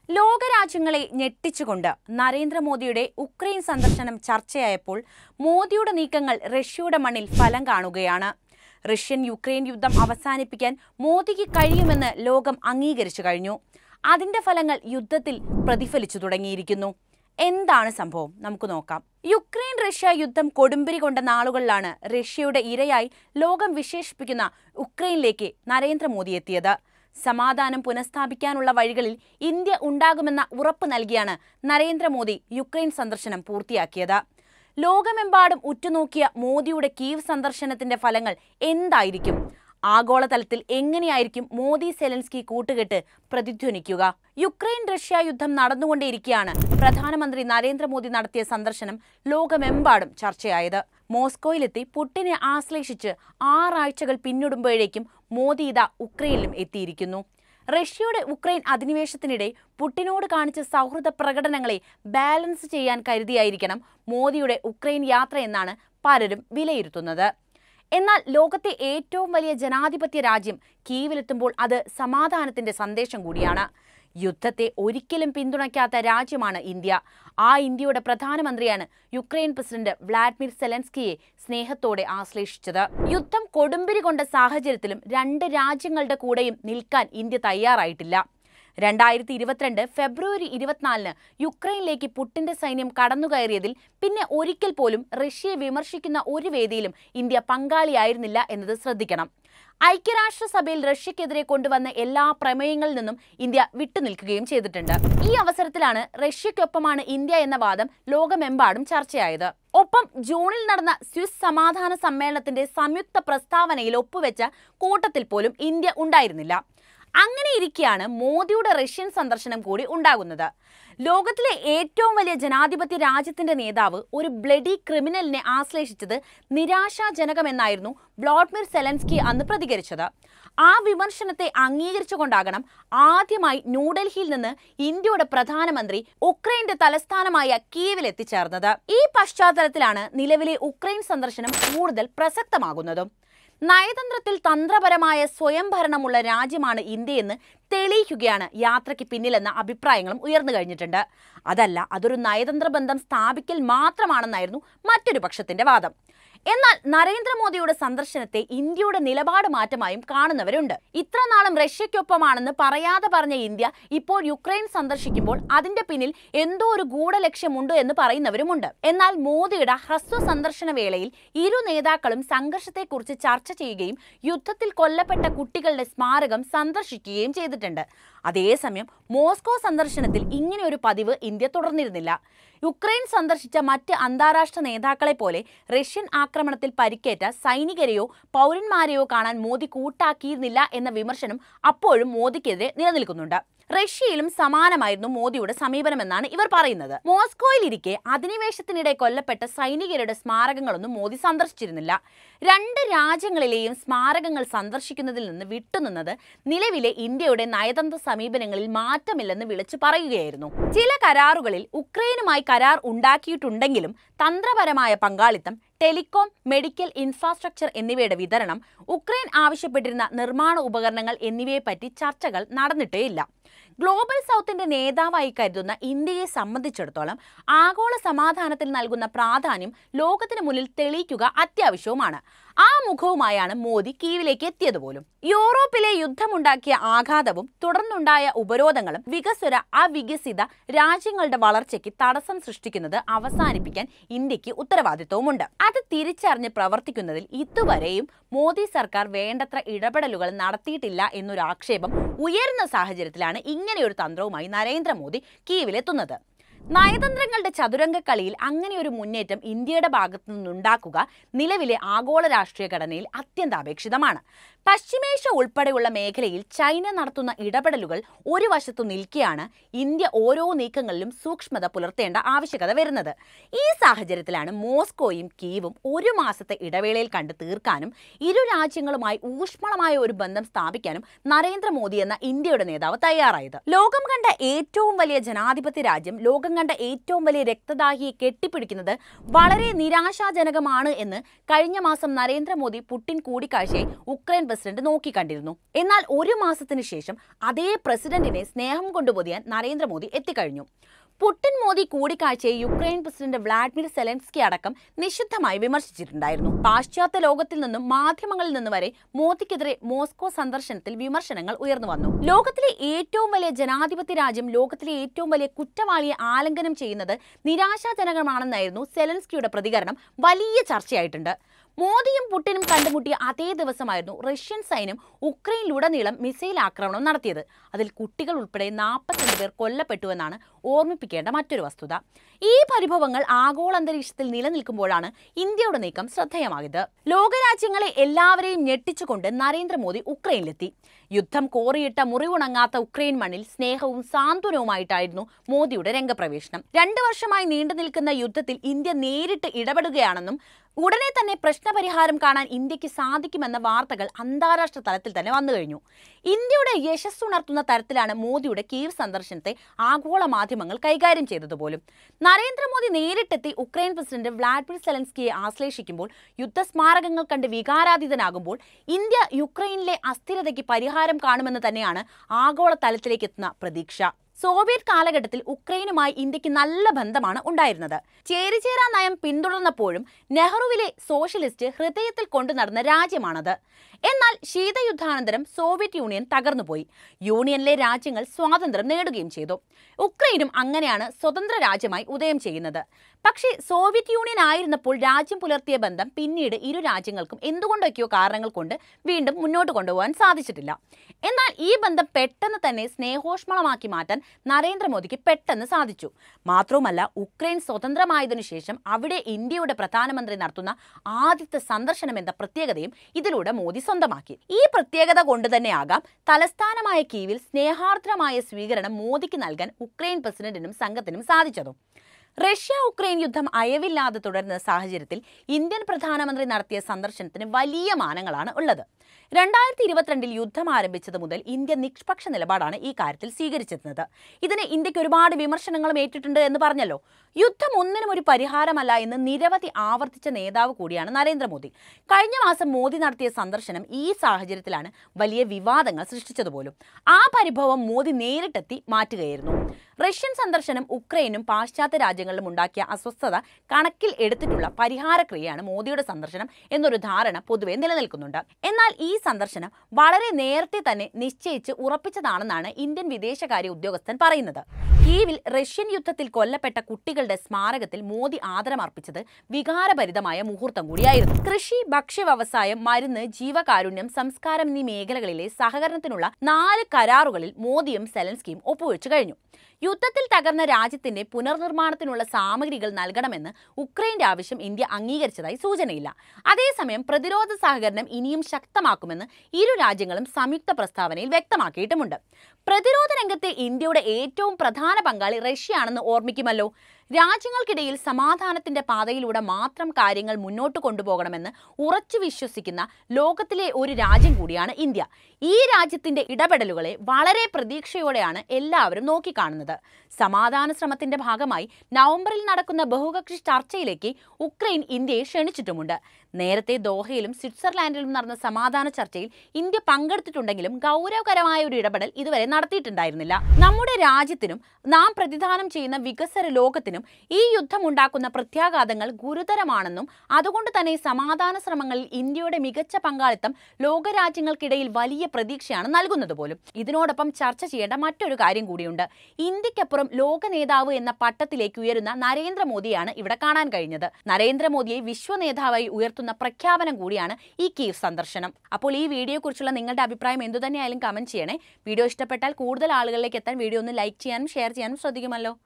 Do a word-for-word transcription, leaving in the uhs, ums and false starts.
ലോകരാജ്യങ്ങളെ ഞെട്ടിച്ചുകൊണ്ട് നരേന്ദ്രമോദിയുടെ ഉക്രൈൻ സന്ദർശനം ചർച്ചയായപ്പോൾ മോദിയുടെ നീക്കങ്ങൾ റഷ്യയുടെ മണ്ണിൽ ഫലം കാണുകയാണ്. റഷ്യൻ യുക്രൈൻ യുദ്ധം അവസാനിപ്പിക്കാൻ മോദിക്ക് കഴിയുമെന്ന് ലോകം അംഗീകരിച്ചു കഴിഞ്ഞു. അതിന്റെ ഫലങ്ങൾ യുദ്ധത്തിൽ പ്രതിഫലിച്ചു തുടങ്ങിയിരിക്കുന്നു. എന്താണ് സംഭവം? നമുക്ക് നോക്കാം. യുക്രൈൻ റഷ്യ യുദ്ധം കൊടുമ്പിരി കൊണ്ട നാളുകളിലാണ് റഷ്യയുടെ ഇരയായി ലോകം വിശേഷിപ്പിക്കുന്ന ഉക്രൈനിലേക്ക് നരേന്ദ്രമോദി എത്തിയത്. സമാധാനം പുനഃസ്ഥാപിക്കാനുള്ള വഴികളിൽ ഇന്ത്യ ഉണ്ടാകുമെന്ന ഉറപ്പ് നൽകിയാണ് നരേന്ദ്രമോദി യുക്രൈൻ സന്ദർശനം പൂർത്തിയാക്കിയത്. ലോകമെമ്പാടും ഉറ്റുനോക്കിയ മോദിയുടെ കീവ് സന്ദർശനത്തിന്റെ ഫലങ്ങൾ എന്തായിരിക്കും? ആഗോളതലത്തിൽ എങ്ങനെയായിരിക്കും മോദി സെലൻസ്കി കൂട്ടുകെട്ട് പ്രതിധ്വനിക്കുക? യുക്രൈൻ റഷ്യ യുദ്ധം നടന്നുകൊണ്ടേയിരിക്കെയാണ് പ്രധാനമന്ത്രി നരേന്ദ്രമോദി നടത്തിയ സന്ദർശനം ലോകമെമ്പാടും ചർച്ചയായത്. മോസ്കോയിലെത്തി പുടിനെ ആശ്ലേഷിച്ച് ആറാഴ്ചകൾ പിന്നിടുമ്പോഴേക്കും മോദി ഇതാ ഉക്രൈനിലും എത്തിയിരിക്കുന്നു. റഷ്യയുടെ ഉക്രൈൻ അധിനിവേശത്തിനിടെ പുടിനോട് കാണിച്ച സൗഹൃദ പ്രകടനങ്ങളെ ബാലൻസ് ചെയ്യാൻ കരുതിയായിരിക്കണം മോദിയുടെ ഉക്രൈൻ യാത്ര എന്നാണ് പലരും വിലയിരുത്തുന്നത്. എന്നാൽ ലോകത്തെ ഏറ്റവും വലിയ ജനാധിപത്യ രാജ്യം കീവിലെത്തുമ്പോൾ അത് സമാധാനത്തിന്റെ സന്ദേശം കൂടിയാണ്. യുദ്ധത്തെ ഒരിക്കലും പിന്തുണയ്ക്കാത്ത രാജ്യമാണ് ഇന്ത്യ. ആ ഇന്ത്യയുടെ പ്രധാനമന്ത്രിയാണ് യുക്രൈൻ പ്രസിഡന്റ് വ്ളാഡിമിർ സെലൻസ്കിയെ സ്നേഹത്തോടെ ആശ്ലേഷിച്ചത്. യുദ്ധം കൊടുമ്പിരി കൊണ്ട സാഹചര്യത്തിലും രണ്ട് രാജ്യങ്ങളുടെ കൂടെയും നിൽക്കാൻ ഇന്ത്യ തയ്യാറായിട്ടില്ല. രണ്ടായിരത്തി ഇരുപത്തിരണ്ട് ഫെബ്രുവരി ഇരുപത്തിനാലിന് യുക്രൈനിലേക്ക് പുടിന്റെ സൈന്യം കടന്നുകയറിയതിൽ പിന്നെ ഒരിക്കൽ പോലും റഷ്യയെ വിമർശിക്കുന്ന ഒരു വേദിയിലും ഇന്ത്യ പങ്കാളിയായിരുന്നില്ല എന്നത് ശ്രദ്ധിക്കണം. ഐക്യരാഷ്ട്രസഭയിൽ റഷ്യക്കെതിരെ കൊണ്ടുവന്ന എല്ലാ പ്രമേയങ്ങളിൽ നിന്നും ഇന്ത്യ വിട്ടുനിൽക്കുകയും ചെയ്തിട്ടുണ്ട്. ഈ അവസരത്തിലാണ് റഷ്യയ്ക്കൊപ്പമാണ് ഇന്ത്യ എന്ന വാദം ലോകമെമ്പാടും ചർച്ചയായത്. ഒപ്പം ജൂണിൽ നടന്ന സ്വിസ് സമാധാന സമ്മേളനത്തിന്റെ സംയുക്ത പ്രസ്താവനയിൽ ഒപ്പുവെച്ച കൂട്ടത്തിൽ പോലും ഇന്ത്യ ഉണ്ടായിരുന്നില്ല. അങ്ങനെ ഇരിക്കെയാണ് മോദിയുടെ റഷ്യൻ സന്ദർശനം കൂടി ഉണ്ടാകുന്നത്. ലോകത്തിലെ ഏറ്റവും വലിയ ജനാധിപത്യ രാജ്യത്തിന്റെ നേതാവ് ഒരു ബ്ലഡി ക്രിമിനലിനെ ആശ്ലേഷിച്ചത് നിരാശാജനകമെന്നായിരുന്നു വ്ളാഡിമിർ സെലൻസ്കി അന്ന് പ്രതികരിച്ചത്. ആ വിമർശനത്തെ അംഗീകരിച്ചുകൊണ്ടാകണം ആദ്യമായി ന്യൂഡൽഹിയിൽ നിന്ന് ഇന്ത്യയുടെ പ്രധാനമന്ത്രി ഉക്രൈന്റെ തലസ്ഥാനമായ കീവിൽ എത്തിച്ചേർന്നത്. ഈ പശ്ചാത്തലത്തിലാണ് നിലവിലെ ഉക്രൈൻ സന്ദർശനം കൂടുതൽ പ്രസക്തമാകുന്നതും. നയതന്ത്രത്തിൽ തന്ത്രപരമായ സ്വയംഭരണമുള്ള രാജ്യമാണ് ഇന്ത്യയെന്ന് തെളിയിക്കുകയാണ് യാത്രയ്ക്ക് പിന്നിലെന്ന അഭിപ്രായങ്ങളും ഉയർന്നു കഴിഞ്ഞിട്ടുണ്ട്. അതല്ല, അതൊരു നയതന്ത്ര ബന്ധം സ്ഥാപിക്കൽ മാത്രമാണെന്നായിരുന്നു മറ്റൊരു പക്ഷത്തിന്റെ വാദം. എന്നാൽ നരേന്ദ്രമോദിയുടെ സന്ദർശനത്തെ ഇന്ത്യയുടെ നിലപാട് മാറ്റമായും കാണുന്നവരുണ്ട്. ഇത്ര നാളും റഷ്യയ്ക്കൊപ്പമാണെന്ന് പറയാതെ പറഞ്ഞ ഇന്ത്യ ഇപ്പോൾ യുക്രൈൻ സന്ദർശിക്കുമ്പോൾ അതിന്റെ പിന്നിൽ എന്തോ ഒരു ഗൂഢലക്ഷ്യമുണ്ട് എന്ന് പറയുന്നവരുമുണ്ട്. എന്നാൽ മോദിയുടെ ഹ്രസ്വ സന്ദർശന വേളയിൽ ഇരു നേതാക്കളും സംഘർഷത്തെക്കുറിച്ച് ചർച്ച ചെയ്യുകയും യുദ്ധത്തിൽ കൊല്ലപ്പെട്ട കുട്ടികളുടെ സ്മാരകം സന്ദർശിക്കുകയും ചെയ്തിട്ടുണ്ട്. അതേസമയം മോസ്കോ സന്ദർശനത്തിൽ ഇങ്ങനെ ഒരു പതിവ് ഇന്ത്യ തുടർന്നിരുന്നില്ല. യുക്രൈൻ സന്ദർശിച്ച മറ്റ് അന്താരാഷ്ട്ര നേതാക്കളെ പോലെ റഷ്യൻ ആക്രമണത്തിൽ പരിക്കേറ്റ സൈനികരെയോ പൗരന്മാരെയോ കാണാൻ മോദി കൂട്ടാക്കിയിരുന്നില്ല എന്ന വിമർശനം അപ്പോഴും മോദിക്കെതിരെ നിലനിൽക്കുന്നുണ്ട്. റഷ്യയിലും സമാനമായിരുന്നു മോദിയുടെ സമീപനമെന്നാണ് ഇവർ പറയുന്നത്. മോസ്കോയിലിരിക്കെ അധിനിവേശത്തിനിടെ കൊല്ലപ്പെട്ട സൈനികരുടെ സ്മാരകങ്ങളൊന്നും മോദി സന്ദർശിച്ചിരുന്നില്ല. രണ്ട് രാജ്യങ്ങളിലെയും സ്മാരകങ്ങൾ സന്ദർശിക്കുന്നതിൽ നിന്ന് വിട്ടുനിന്നത് നിലവിലെ ഇന്ത്യയുടെ നയതന്ത്ര സമീപനങ്ങളിൽ മാറ്റമില്ലെന്ന് വിളിച്ചു പറയുകയായിരുന്നു. ചില കരാറുകളിൽ ഉക്രൈനുമായി കരാർ ഉണ്ടാക്കിയിട്ടുണ്ടെങ്കിലും തന്ത്രപരമായ പങ്കാളിത്തം, ടെലികോം, മെഡിക്കൽ ഇൻഫ്രാസ്ട്രക്ചർ എന്നിവയുടെ വിതരണം, ഉക്രൈൻ ആവശ്യപ്പെട്ടിരുന്ന നിർമ്മാണ ഉപകരണങ്ങൾ എന്നിവയെപ്പറ്റി ചർച്ചകൾ നടന്നിട്ടേയില്ല. ഗ്ലോബൽ സൗത്തിന്റെ നേതാവായി കരുതുന്ന ഇന്ത്യയെ സംബന്ധിച്ചിടത്തോളം ആഗോള സമാധാനത്തിൽ നൽകുന്ന പ്രാധാന്യം ലോകത്തിന് മുന്നിൽ തെളിയിക്കുക അത്യാവശ്യവുമാണ്. ആ മുഖവുമായാണ് മോദി കീവിലേക്ക് എത്തിയത് പോലും. യൂറോപ്പിലെ യുദ്ധമുണ്ടാക്കിയ ആഘാതവും തുടർന്നുണ്ടായ ഉപരോധങ്ങളും വികസ്വര അവികസിത രാജ്യങ്ങളുടെ വളർച്ചയ്ക്ക് തടസ്സം സൃഷ്ടിക്കുന്നത് അവസാനിപ്പിക്കാൻ ഇന്ത്യക്ക് ഉത്തരവാദിത്വവുമുണ്ട്. അത് തിരിച്ചറിഞ്ഞ് പ്രവർത്തിക്കുന്നതിൽ ഇതുവരെയും മോദി സർക്കാർ വേണ്ടത്ര ഇടപെടലുകൾ നടത്തിയിട്ടില്ല എന്നൊരു ആക്ഷേപം ഉയരുന്ന സാഹചര്യത്തിലാണ് ഇങ്ങനെയൊരു തന്ത്രവുമായി നരേന്ദ്രമോദി കീവിലെത്തുന്നത്. നയതന്ത്രങ്ങളുടെ ചതുരംഗ കളിയിൽ അങ്ങനെ ഒരു മുന്നേറ്റം ഇന്ത്യയുടെ ഭാഗത്തു നിന്നുണ്ടാക്കുക നിലവിലെ ആഗോള രാഷ്ട്രീയ ഘടനയിൽ അത്യന്താപേക്ഷിതമാണ്. പശ്ചിമേഷ്യ ഉൾപ്പെടെയുള്ള മേഖലയിൽ ചൈന നടത്തുന്ന ഇടപെടലുകൾ ഒരു വശത്തു നിൽക്കെയാണ് ഇന്ത്യ ഓരോ നീക്കങ്ങളിലും സൂക്ഷ്മത പുലർത്തേണ്ട ആവശ്യകത വരുന്നത്. ഈ സാഹചര്യത്തിലാണ് മോസ്കോയും കീവും ഒരു മാസത്തെ ഇടവേളയിൽ കണ്ട് തീർക്കാനും ഇരു രാജ്യങ്ങളുമായി ഊഷ്മളമായ ഒരു ബന്ധം സ്ഥാപിക്കാനും നരേന്ദ്രമോദി എന്ന ഇന്ത്യയുടെ നേതാവ് തയ്യാറായത്. ലോകം കണ്ട ഏറ്റവും വലിയ ജനാധിപത്യ രാജ്യം ലോകം കണ്ട ഏറ്റവും വലിയ രക്തദാഹിയെ കെട്ടിപ്പിടിക്കുന്നത് വളരെ നിരാശാജനകമാണ് എന്ന് കഴിഞ്ഞ മാസം നരേന്ദ്രമോദി പുടിൻ കൂടിക്കാഴ്ചയെ ഉക്രൈൻ പ്രസിഡന്റ് നോക്കിക്കണ്ടിരുന്നു. എന്നാൽ ഒരു മാസത്തിനു ശേഷം അതേ പ്രസിഡന്റിനെ സ്നേഹം കൊണ്ടുപൊതിയാൻ നരേന്ദ്രമോദി എത്തിക്കഴിഞ്ഞു. Putin Modi കൂടിക്കാഴ്ചയെ Ukraine president Vladimir Zelensky അടക്കം നിശിതമായി വിമർശിച്ചിട്ടുണ്ടായിരുന്നു. പാശ്ചാത്യ ലോകത്തിൽ നിന്നും മാധ്യമങ്ങളിൽ നിന്ന് വരെ മോദിക്കെതിരെ മോസ്കോ സന്ദർശനത്തിൽ വിമർശനങ്ങൾ ഉയർന്നു വന്നു. ലോകത്തിലെ ഏറ്റവും വലിയ ജനാധിപത്യ രാജ്യം ലോകത്തിലെ ഏറ്റവും വലിയ കുറ്റവാളിയെ ആലിംഗനം ചെയ്യുന്നത് നിരാശാജനകമാണെന്നായിരുന്നു സെലൻസ്കിയുടെ പ്രതികരണം വലിയ ചർച്ചയായിട്ടുണ്ട്. മോദിയും പുടിനും കണ്ടുമുട്ടിയ അതേ ദിവസമായിരുന്നു റഷ്യൻ സൈന്യം ഉക്രൈനിലുടനീളം മിസൈൽ ആക്രമണം നടത്തിയത്. അതിൽ കുട്ടികൾ ഉൾപ്പെടെ നാൽപ്പത്തിരണ്ട് പേർ കൊല്ലപ്പെട്ടുവെന്നാണ് ഓർമ്മിപ്പിക്കേണ്ട മറ്റൊരു വസ്തുത. ഈ പരിഭവങ്ങൾ ആഗോള അന്തരീക്ഷത്തിൽ നിലനിൽക്കുമ്പോഴാണ് ഇന്ത്യയുടെ നീക്കം ശ്രദ്ധേയമായത്. ലോകരാജ്യങ്ങളെ എല്ലാവരെയും ഞെട്ടിച്ചുകൊണ്ട് നരേന്ദ്രമോദി ഉക്രൈനിലെത്തി. യുദ്ധം കോറിയിട്ട മുറിവുണങ്ങാത്ത ഉക്രൈൻ മണ്ണിൽ സ്നേഹവും സാന്ത്വനവുമായിട്ടായിരുന്നു മോദിയുടെ രംഗപ്രവേശനം. രണ്ടു വർഷമായി നീണ്ടു നിൽക്കുന്ന യുദ്ധത്തിൽ ഇന്ത്യ നേരിട്ട് ഇടപെടുകയാണെന്നും ഉടനെ തന്നെ പ്രശ്നപരിഹാരം കാണാൻ ഇന്ത്യക്ക് സാധിക്കുമെന്ന വാർത്തകൾ അന്താരാഷ്ട്ര തലത്തിൽ തന്നെ വന്നു കഴിഞ്ഞു. ഇന്ത്യയുടെ യശസ്സുണർത്തുന്ന തരത്തിലാണ് മോദിയുടെ കീവ് സന്ദർശനത്തെ ആഗോള മാധ്യമങ്ങൾ കൈകാര്യം ചെയ്തതുപോലും. നരേന്ദ്രമോദി നേരിട്ടെത്തി ഉക്രൈൻ പ്രസിഡന്റ് വ്ളാഡിമിർ സെലൻസ്കിയെ ആശ്ലേഷിക്കുമ്പോൾ, യുദ്ധസ്മാരകങ്ങൾ കണ്ട് വികാരാതീതനാകുമ്പോൾ ഇന്ത്യ യുക്രൈനിലെ അസ്ഥിരതയ്ക്ക് പരിഹാരം കാണുമെന്ന് തന്നെയാണ് ആഗോള തലത്തിലേക്ക് എത്തുന്ന പ്രതീക്ഷ. സോവിയറ്റ് കാലഘട്ടത്തിൽ ഉക്രൈനുമായി ഇന്ത്യക്ക് നല്ല ബന്ധമാണ് ഉണ്ടായിരുന്നത്. ചേരിചേരാ നയം പിന്തുടർന്നപ്പോഴും നെഹ്റുവിലെ സോഷ്യലിസ്റ്റ് ഹൃദയത്തിൽ കൊണ്ടു നടന്ന രാജ്യമാണത്. എന്നാൽ ശീതയുദ്ധാനന്തരം സോവിയറ്റ് യൂണിയൻ തകർന്നുപോയി. യൂണിയനിലെ രാജ്യങ്ങൾ സ്വാതന്ത്ര്യം നേടുകയും ചെയ്തു. ഉക്രൈനും അങ്ങനെയാണ് സ്വതന്ത്ര രാജ്യമായി ഉദയം ചെയ്യുന്നത്. പക്ഷേ സോവിയറ്റ് യൂണിയൻ ആയിരുന്നപ്പോൾ രാജ്യം പുലർത്തിയ ബന്ധം പിന്നീട് ഇരു രാജ്യങ്ങൾക്കും എന്തുകൊണ്ടൊക്കെയോ കാരണങ്ങൾ കൊണ്ട് വീണ്ടും മുന്നോട്ട് കൊണ്ടുപോകാൻ സാധിച്ചിട്ടില്ല. എന്നാൽ ഈ ബന്ധം പെട്ടെന്ന് തന്നെ സ്നേഹോഷ്മളമാക്കി മാറ്റാൻ നരേന്ദ്രമോദിക്ക് പെട്ടെന്ന് സാധിച്ചു. മാത്രവുമല്ല, ഉക്രൈൻ സ്വതന്ത്രമായതിനു ശേഷം അവിടെ ഇന്ത്യയുടെ പ്രധാനമന്ത്രി നടത്തുന്ന ആദ്യത്തെ സന്ദർശനം എന്ന പ്രത്യേകതയും ഇതിലൂടെ മോദി സ്വന്തമാക്കി. ഈ പ്രത്യേകത കൊണ്ട് തന്നെയാകാം തലസ്ഥാനമായ കീവിൽ സ്നേഹാർദ്രമായ സ്വീകരണം മോദിക്ക് നൽകാൻ ഉക്രൈൻ പ്രസിഡന്റിനും സംഘത്തിനും സാധിച്ചതും. റഷ്യ ഉക്രൈൻ യുദ്ധം അയവില്ലാതെ തുടരുന്ന സാഹചര്യത്തിൽ ഇന്ത്യൻ പ്രധാനമന്ത്രി നടത്തിയ സന്ദർശനത്തിന് വലിയ മാനങ്ങളാണ് ഉള്ളത്. രണ്ടായിരത്തി ഇരുപത്തിരണ്ടിൽ യുദ്ധം ആരംഭിച്ചത് മുതൽ ഇന്ത്യ നിഷ്പക്ഷ നിലപാടാണ് ഈ കാര്യത്തിൽ സ്വീകരിച്ചിരുന്നത്. ഇതിന് ഇന്ത്യക്ക് ഒരുപാട് വിമർശനങ്ങളും ഏറ്റിട്ടുണ്ട് എന്ന് പറഞ്ഞല്ലോ. യുദ്ധം ഒന്നിനും ഒരു പരിഹാരമല്ല എന്ന് നിരവധി ആവർത്തിച്ച നേതാവ് കൂടിയാണ് നരേന്ദ്രമോദി. കഴിഞ്ഞ മാസം മോദി നടത്തിയ സന്ദർശനം ഈ സാഹചര്യത്തിലാണ് വലിയ വിവാദങ്ങൾ സൃഷ്ടിച്ചതുപോലും. ആ പരിഭവം മോദി നേരിട്ടെത്തി മാറ്റുകയായിരുന്നു. റഷ്യൻ സന്ദർശനം ഉക്രൈനും പാശ്ചാത്യ രാജ്യങ്ങളിലും ഉണ്ടാക്കിയ അസ്വസ്ഥത കണക്കിൽ എടുത്തിട്ടുള്ള പരിഹാരക്രിയയാണ് മോദിയുടെ സന്ദർശനം എന്നൊരു ധാരണ പൊതുവെ നിലനിൽക്കുന്നുണ്ട്. എന്നാൽ ഈ സന്ദർശനം വളരെ നേരത്തെ തന്നെ നിശ്ചയിച്ച് ഉറപ്പിച്ചതാണെന്നാണ് ഇന്ത്യൻ വിദേശകാര്യ ഉദ്യോഗസ്ഥൻ പറയുന്നത്. കീവിൽ റഷ്യൻ യുദ്ധത്തിൽ കൊല്ലപ്പെട്ട കുട്ടികളുടെ സ്മാരകത്തിൽ മോദി ആദരമർപ്പിച്ചത് വികാരഭരിതമായ മുഹൂർത്തം കൂടിയായിരുന്നു. കൃഷി, ഭക്ഷ്യ വ്യവസായം, മരുന്ന്, ജീവകാരുണ്യം, സംസ്കാരം എന്നീ മേഖലകളിലെ സഹകരണത്തിനുള്ള നാല് കരാറുകളിൽ മോദിയും സെലൻസ്കിയും ഒപ്പുവെച്ചു കഴിഞ്ഞു. യുദ്ധത്തിൽ തകർന്ന രാജ്യത്തിന്റെ പുനർനിർമ്മാണത്തിനുള്ള സാമഗ്രികൾ നൽകണമെന്ന് ഉക്രൈന്റെ ആവശ്യം ഇന്ത്യ അംഗീകരിച്ചതായി സൂചനയില്ല. അതേസമയം പ്രതിരോധ സഹകരണം ഇനിയും ശക്തമാക്കുമെന്ന് ഇരു രാജ്യങ്ങളും സംയുക്ത പ്രസ്താവനയിൽ വ്യക്തമാക്കിയിട്ടുമുണ്ട്. പ്രതിരോധ രംഗത്തെ ഇന്ത്യയുടെ ഏറ്റവും പ്രധാന പങ്കാളി റഷ്യയാണെന്ന് ഓർമ്മിക്കുമല്ലോ. രാജ്യങ്ങൾക്കിടയിൽ സമാധാനത്തിന്റെ പാതയിലൂടെ മാത്രം കാര്യങ്ങൾ മുന്നോട്ട് കൊണ്ടുപോകണമെന്ന് ഉറച്ചു വിശ്വസിക്കുന്ന ലോകത്തിലെ ഒരു രാജ്യം കൂടിയാണ് ഇന്ത്യ. ഈ രാജ്യത്തിന്റെ ഇടപെടലുകളെ വളരെ പ്രതീക്ഷയോടെയാണ് എല്ലാവരും നോക്കിക്കാണുന്നത്. സമാധാന ശ്രമത്തിന്റെ ഭാഗമായി നവംബറിൽ നടക്കുന്ന ബഹുകക്ഷി ചർച്ചയിലേക്ക് ഉക്രൈൻ ഇന്ത്യയെ ക്ഷണിച്ചിട്ടുമുണ്ട്. നേരത്തെ ദോഹയിലും സ്വിറ്റ്സർലാൻഡിലും നടന്ന സമാധാന ചർച്ചയിൽ ഇന്ത്യ പങ്കെടുത്തിട്ടുണ്ടെങ്കിലും ഗൗരവകരമായ ഒരു ഇടപെടൽ ഇതുവരെ നടത്തിയിട്ടുണ്ടായിരുന്നില്ല. നമ്മുടെ രാജ്യത്തിനും നാം പ്രതിദാനം ചെയ്യുന്ന വികസന ലോകത്തിനും ഈ യുദ്ധം ഉണ്ടാക്കുന്ന പ്രത്യാഘാതങ്ങൾ ഗുരുതരമാണെന്നും അതുകൊണ്ട് തന്നെ സമാധാന ശ്രമങ്ങളിൽ ഇന്ത്യയുടെ മികച്ച പങ്കാളിത്തം ലോകരാജ്യങ്ങൾക്കിടയിൽ വലിയ പ്രതീക്ഷയാണ് നൽകുന്നത് പോലും. ഇതിനോടൊപ്പം ചർച്ച ചെയ്യേണ്ട മറ്റൊരു കാര്യം കൂടിയുണ്ട്. ഇന്ത്യക്കപ്പുറം ലോക നേതാവ് എന്ന പട്ടത്തിലേക്ക് ഉയരുന്ന നരേന്ദ്രമോദിയാണ് ഇവിടെ കാണാൻ കഴിഞ്ഞത്. നരേന്ദ്രമോദിയെ വിശ്വ നേതാവായി ഉയർത്തുന്ന പ്രഖ്യാപനം കൂടിയാണ് ഈ കീവ് സന്ദർശനം. അപ്പോൾ ഈ വീഡിയോയെക്കുറിച്ചുള്ള നിങ്ങളുടെ അഭിപ്രായം എന്തുതന്നെയായാലും കമന്റ് ചെയ്യണേ. വീഡിയോ ഇഷ്ടപ്പെട്ടാൽ കൂടുതൽ ആളുകളിലേക്ക് എത്താൻ വീഡിയോ ഒന്ന് ലൈക്ക് ചെയ്യാനും ഷെയർ ചെയ്യാനും ശ്രദ്ധിക്കുമല്ലോ.